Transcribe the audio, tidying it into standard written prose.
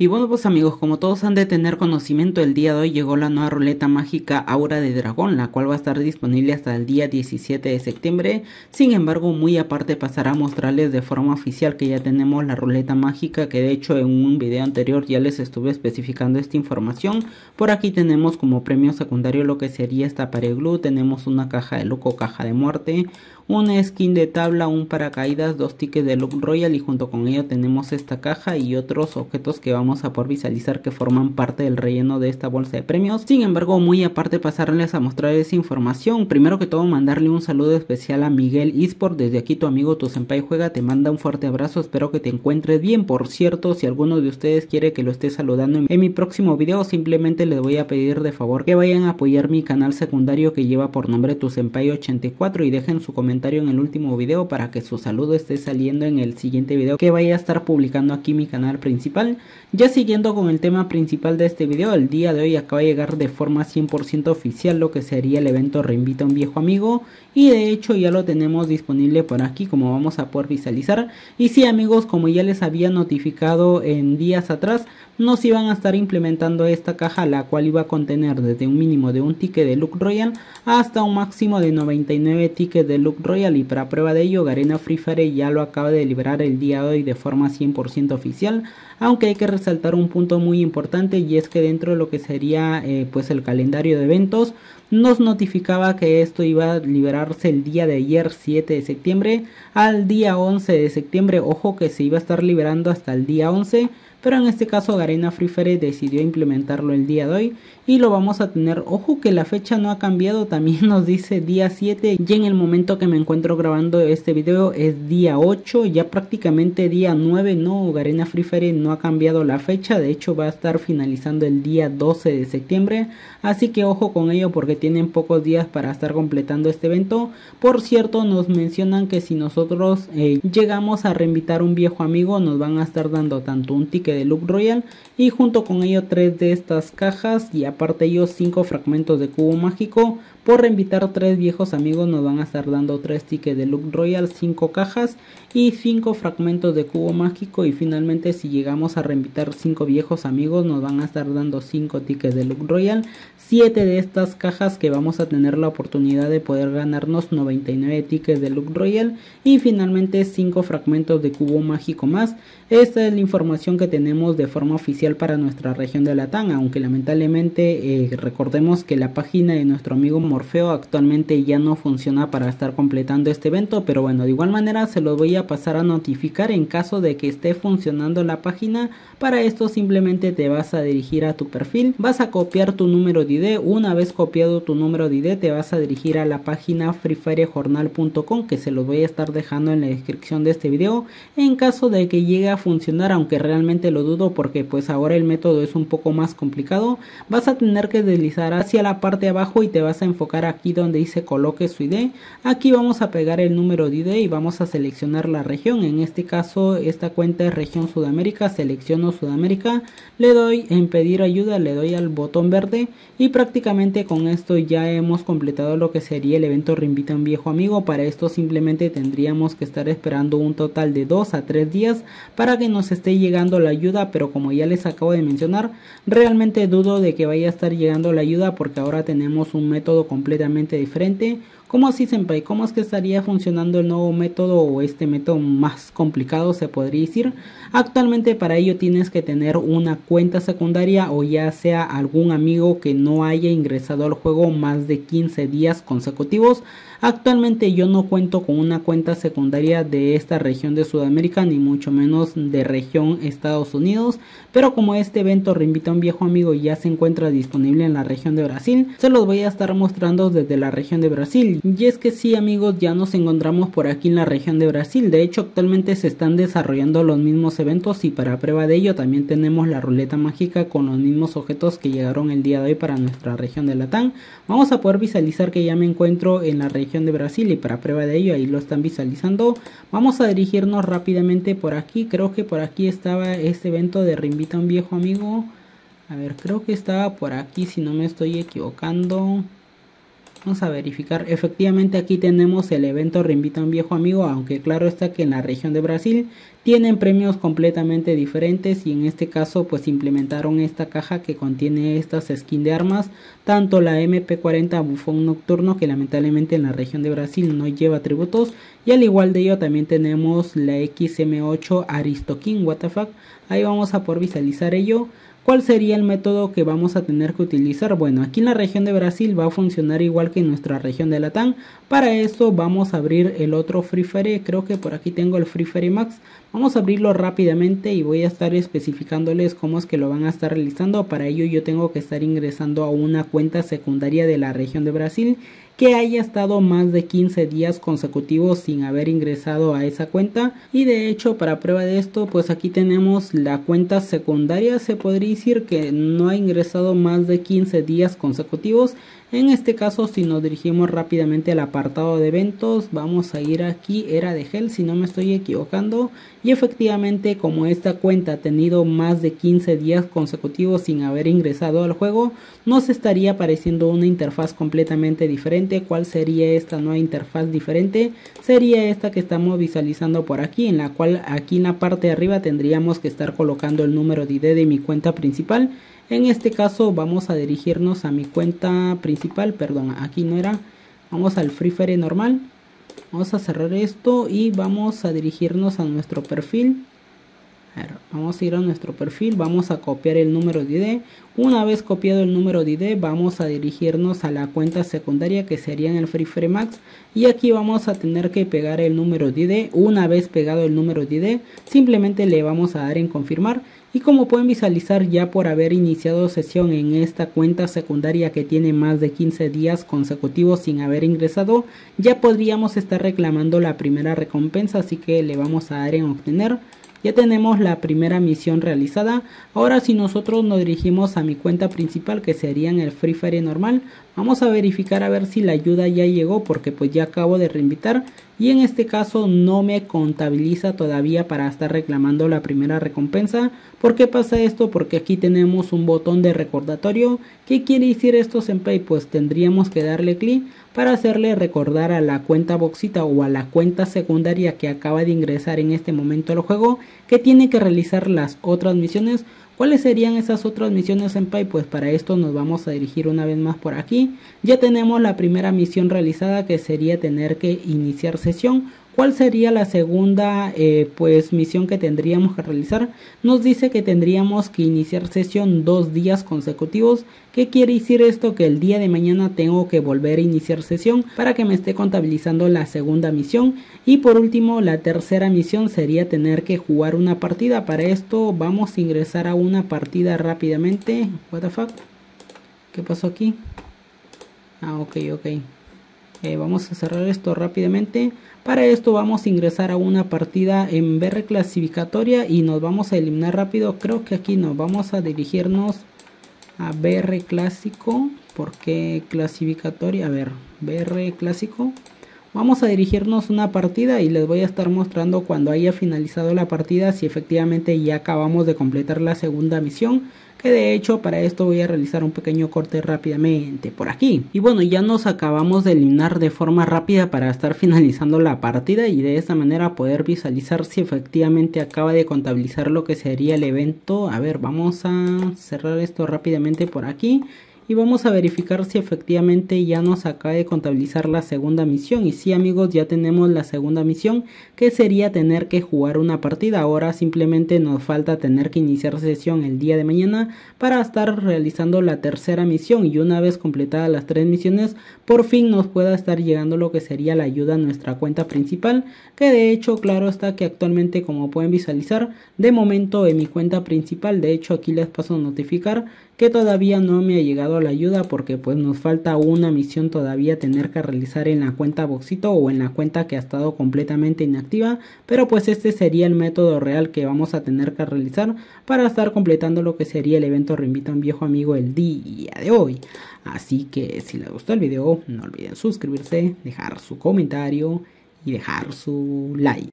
Y bueno, pues amigos, como todos han de tener conocimiento, el día de hoy llegó la nueva ruleta mágica Aura de Dragón, la cual va a estar disponible hasta el día 17 de septiembre. Sin embargo, muy aparte pasará a mostrarles de forma oficial que ya tenemos la ruleta mágica, que de hecho en un video anterior ya les estuve especificando esta información. Por aquí tenemos como premio secundario lo que sería esta pared glue, tenemos una caja de loco, caja de muerte, una skin de tabla, un paracaídas, 2 tickets de Look Royal y junto con ello tenemos esta caja y otros objetos que vamos a poder visualizar que forman parte del relleno de esta bolsa de premios. Sin embargo, muy aparte pasarles a mostrar esa información, primero que todo mandarle un saludo especial a Miguel Esport, desde aquí tu amigo tu senpai juega, te manda un fuerte abrazo, espero que te encuentres bien. Por cierto, si alguno de ustedes quiere que lo esté saludando en mi próximo video, simplemente les voy a pedir de favor que vayan a apoyar mi canal secundario que lleva por nombre tu senpai 84 y dejen su comentario en el último video para que su saludo esté saliendo en el siguiente video que vaya a estar publicando aquí mi canal principal. Ya siguiendo con el tema principal de este video, el día de hoy acaba de llegar de forma 100% oficial lo que sería el evento Reinvita a un viejo amigo, y de hecho ya lo tenemos disponible por aquí como vamos a poder visualizar. Y sí amigos, como ya les había notificado en días atrás, nos iban a estar implementando esta caja, la cual iba a contener desde un mínimo de un ticket de Look Royal hasta un máximo de 99 tickets de Look Royal, y para prueba de ello Garena Free Fire ya lo acaba de liberar el día de hoy de forma 100% oficial. Aunque hay que resaltar un punto muy importante, y es que dentro de lo que sería pues el calendario de eventos nos notificaba que esto iba a liberarse el día de ayer 7 de septiembre al día 11 de septiembre. Ojo que se iba a estar liberando hasta el día 11, pero en este caso Garena Free Fire decidió implementarlo el día de hoy y lo vamos a tener. Ojo que la fecha no ha cambiado, también nos dice día 7 y en el momento que me encuentro grabando este video es día 8, ya prácticamente día 9. No, Garena Free Fire no ha cambiado la fecha, de hecho va a estar finalizando el día 12 de septiembre, así que ojo con ello porque tienen pocos días para estar completando este evento. Por cierto, nos mencionan que si nosotros llegamos a reinvitar un viejo amigo, nos van a estar dando tanto un ticket de Look Royal y junto con ello 3 de estas cajas, y aparte ellos 5 fragmentos de cubo mágico. Por reinvitar 3 viejos amigos nos van a estar dando 3 tickets de Look Royal, 5 cajas y 5 fragmentos de cubo mágico. Y finalmente si llegamos a reinvitar 5 viejos amigos nos van a estar dando 5 tickets de Look Royal, 7 de estas cajas que vamos a tener la oportunidad de poder ganarnos 99 tickets de Look Royal y finalmente 5 fragmentos de cubo mágico más. Esta es la información que tenemos de forma oficial para nuestra región de Latam, aunque lamentablemente recordemos que la página de nuestro amigo Morfeo actualmente ya no funciona para estar completando este evento, pero bueno, de igual manera se los voy a pasar a notificar en caso de que esté funcionando la página. Para esto simplemente te vas a dirigir a tu perfil, vas a copiar tu número de ID, una vez copiado tu número de ID te vas a dirigir a la página freefirejournal.com, que se los voy a estar dejando en la descripción de este video en caso de que llegue a funcionar, aunque realmente lo dudo porque pues ahora el método es un poco más complicado. Vas a tener que deslizar hacia la parte de abajo y te vas a enfocar aquí donde dice coloque su ID. Aquí vamos a pegar el número de ID y vamos a seleccionar la región, en este caso esta cuenta es región Sudamérica, selecciono Sudamérica, le doy en pedir ayuda, le doy al botón verde y prácticamente con esto ya hemos completado lo que sería el evento Reinvita a un viejo amigo. Para esto simplemente tendríamos que estar esperando un total de 2 a 3 días para que nos esté llegando la ayuda, pero como ya les acabo de mencionar, realmente dudo de que vaya a estar llegando la ayuda porque ahora tenemos un método completamente diferente. ¿Cómo así, senpai? ¿Cómo es que estaría funcionando el nuevo método o este método más complicado se podría decir? Actualmente para ello tienes que tener una cuenta secundaria o ya sea algún amigo que no haya ingresado al juego más de 15 días consecutivos. Actualmente yo no cuento con una cuenta secundaria de esta región de Sudamérica, ni mucho menos de región Estados Unidos, pero como este evento Reinvita a un viejo amigo ya se encuentra disponible en la región de Brasil, se los voy a estar mostrando desde la región de Brasil. Y es que sí amigos, ya nos encontramos por aquí en la región de Brasil, de hecho actualmente se están desarrollando los mismos eventos y para prueba de ello también tenemos la ruleta mágica con los mismos objetos que llegaron el día de hoy para nuestra región de Latam. Vamos a poder visualizar que ya me encuentro en la región de Brasil y para prueba de ello ahí lo están visualizando. Vamos a dirigirnos rápidamente por aquí, creo que por aquí estaba este evento de Reinvita a un viejo amigo. A ver, creo que estaba por aquí si no me estoy equivocando. Vamos a verificar, efectivamente aquí tenemos el evento Reinvita a un viejo amigo, aunque claro está que en la región de Brasil tienen premios completamente diferentes y en este caso pues implementaron esta caja que contiene estas skins de armas, tanto la MP40 Bufón Nocturno, que lamentablemente en la región de Brasil no lleva atributos, y al igual de ello también tenemos la XM8 Aristokin, WTF, ahí vamos a poder visualizar ello. ¿Cuál sería el método que vamos a tener que utilizar? Bueno, aquí en la región de Brasil va a funcionar igual que en nuestra región de Latam. Para esto vamos a abrir el otro Free Fire, creo que por aquí tengo el Free Fire Max. Vamos a abrirlo rápidamente y voy a estar especificándoles cómo es que lo van a estar realizando. Para ello yo tengo que estar ingresando a una cuenta secundaria de la región de Brasil que haya estado más de 15 días consecutivos sin haber ingresado a esa cuenta, y de hecho para prueba de esto pues aquí tenemos la cuenta secundaria, se podría decir que no ha ingresado más de 15 días consecutivos. En este caso, si nos dirigimos rápidamente al apartado de eventos, vamos a ir aquí, era de Hell si no me estoy equivocando, y efectivamente como esta cuenta ha tenido más de 15 días consecutivos sin haber ingresado al juego, nos estaría apareciendo una interfaz completamente diferente. ¿Cuál sería esta nueva interfaz diferente? Sería esta que estamos visualizando por aquí, en la cual aquí en la parte de arriba tendríamos que estar colocando el número de ID de mi cuenta principal. En este caso vamos a dirigirnos a mi cuenta principal, perdón, aquí no era, vamos al Free Fire normal, vamos a cerrar esto y vamos a dirigirnos a nuestro perfil. A ver, vamos a ir a nuestro perfil, vamos a copiar el número de ID. Una vez copiado el número de ID, vamos a dirigirnos a la cuenta secundaria que sería en el Free Fire Max, y aquí vamos a tener que pegar el número de ID. Una vez pegado el número de ID, simplemente le vamos a dar en confirmar, y como pueden visualizar, ya por haber iniciado sesión en esta cuenta secundaria que tiene más de 15 días consecutivos sin haber ingresado, ya podríamos estar reclamando la primera recompensa, así que le vamos a dar en obtener. Ya tenemos la primera misión realizada. Ahora si nosotros nos dirigimos a mi cuenta principal, que sería en el Free Fire normal, vamos a verificar a ver si la ayuda ya llegó, porque pues ya acabo de reinvitar y en este caso no me contabiliza todavía para estar reclamando la primera recompensa. ¿Por qué pasa esto? Porque aquí tenemos un botón de recordatorio. ¿Qué quiere decir esto, Senpai? Pues tendríamos que darle clic para hacerle recordar a la cuenta boxita o a la cuenta secundaria que acaba de ingresar en este momento al juego que tiene que realizar las otras misiones. ¿Cuáles serían esas otras misiones, Senpai? Pues para esto nos vamos a dirigir una vez más por aquí. Ya tenemos la primera misión realizada, que sería tener que iniciar sesión. ¿Cuál sería la segunda misión que tendríamos que realizar? Nos dice que tendríamos que iniciar sesión 2 días consecutivos. ¿Qué quiere decir esto? Que el día de mañana tengo que volver a iniciar sesión para que me esté contabilizando la segunda misión. Y por último, la tercera misión sería tener que jugar una partida. Para esto vamos a ingresar a una partida rápidamente. What the fuck? ¿Qué pasó aquí? Ah, ok. Vamos a cerrar esto rápidamente. Para esto vamos a ingresar a una partida en BR clasificatoria y nos vamos a eliminar rápido. Creo que aquí nos vamos a dirigirnos a BR clásico. ¿Por qué clasificatoria? A ver, BR clásico. Vamos a dirigirnos a una partida y les voy a estar mostrando cuando haya finalizado la partida si efectivamente ya acabamos de completar la segunda misión. Que de hecho para esto voy a realizar un pequeño corte rápidamente por aquí. Y bueno, ya nos acabamos de eliminar de forma rápida para estar finalizando la partida y de esta manera poder visualizar si efectivamente acaba de contabilizar lo que sería el evento. A ver, vamos a cerrar esto rápidamente por aquí. Y vamos a verificar si efectivamente ya nos acaba de contabilizar la segunda misión. Y sí, amigos, ya tenemos la segunda misión, que sería tener que jugar una partida. Ahora simplemente nos falta tener que iniciar sesión el día de mañana para estar realizando la tercera misión. Y una vez completadas las 3 misiones, por fin nos pueda estar llegando lo que sería la ayuda a nuestra cuenta principal. Que de hecho, claro está que actualmente, como pueden visualizar, de momento en mi cuenta principal, de hecho aquí les paso a notificar que todavía no me ha llegado la ayuda, porque pues nos falta una misión todavía tener que realizar en la cuenta Boxito o en la cuenta que ha estado completamente inactiva, pero pues este sería el método real que vamos a tener que realizar para estar completando lo que sería el evento Reinvita a un viejo amigo el día de hoy. Así que si les gustó el video, no olviden suscribirse, dejar su comentario y dejar su like.